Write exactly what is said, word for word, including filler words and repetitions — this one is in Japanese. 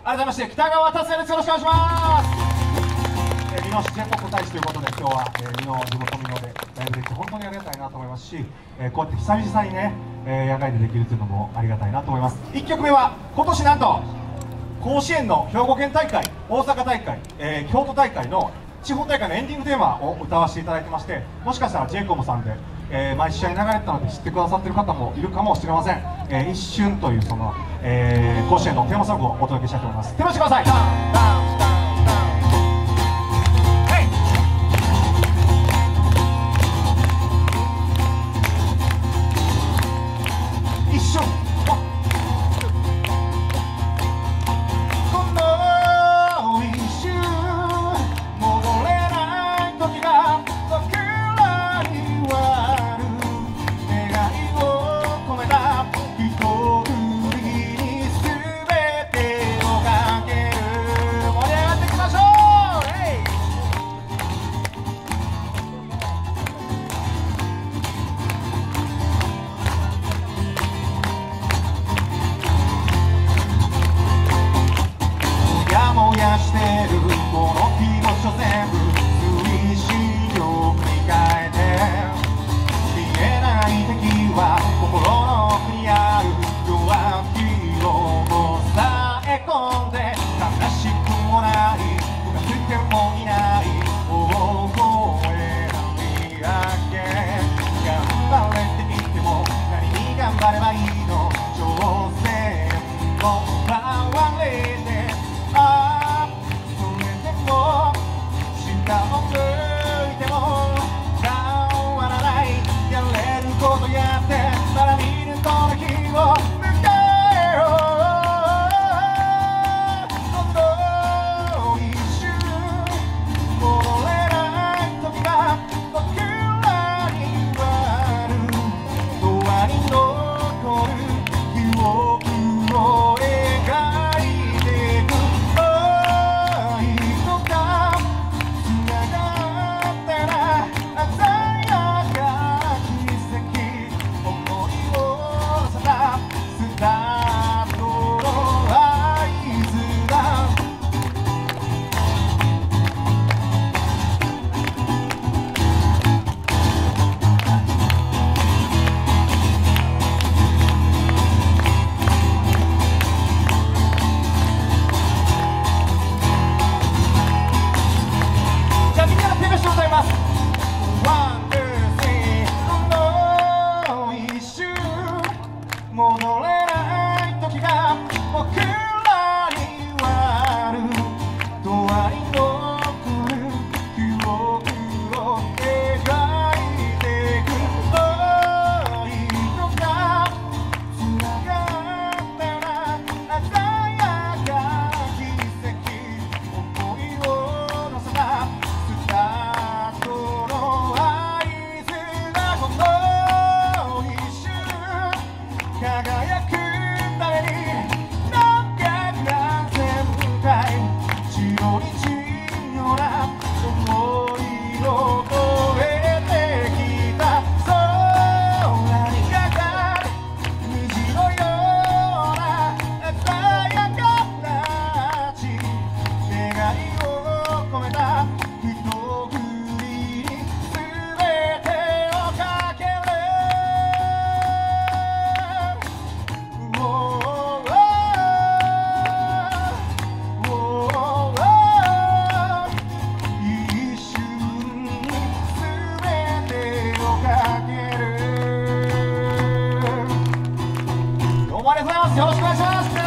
改めまして北川達也です。よろしくお願いします。えー、美濃市 J-ポップ 大使ということで、今日は、えー、美濃地元美濃でライブできて本当にありがたいなと思いますし、えー、こうやって久々にね、えー、野外でできるというのもありがたいなと思います。いっきょくめは今年なんと甲子園の兵庫県大会、大阪大会、えー、京都大会の地方大会のエンディングテーマを歌わせていただいてまして、もしかしたら ジェイコム さんで、えー、毎試合流れてたので知ってくださってる方もいるかもしれません。えー、一瞬というその、えー、甲子園のテーマソングをお届けしたいと思います。手をしてください。一瞬してるこの気持ちを全部推進力に変えて、見えない敵は心の奥にある弱気を抑え込んで、悲しくもないムカついてもいない大声の見上げ、頑張れって言っても何に頑張ればいいの、挑戦も回れて下を向いても変わらない、やれることやってまだ見ぬこの日を迎えよう。ほんの一瞬戻れない時が僕らにはある、永遠に残る記憶を描いていく愛とか戻れない時が僕らにはある、永遠に残る記憶を描いていく愛とかつながったような鮮やか奇跡、思いを乗せたスタートの合図だ、この一瞬輝くために何百何千回白い珍妙な思いを超えてきた、空にかかる虹のような鮮やかな街、願いを込めた一振りに全てをかける。どうもありがとうございます。よろしくお願いします。